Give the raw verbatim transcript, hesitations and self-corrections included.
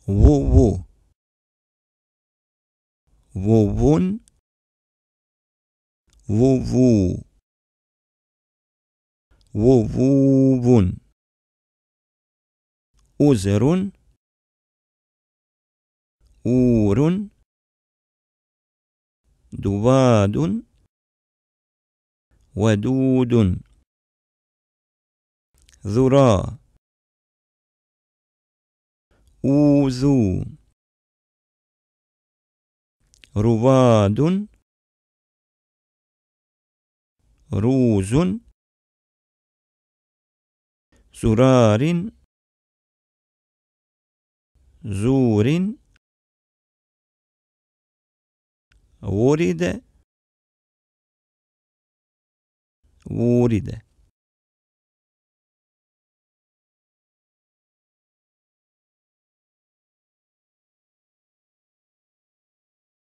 وو ووون ووو وووون أزر أور دواد ودود ذرى أوذو رواد روز زرار زور ورد ورد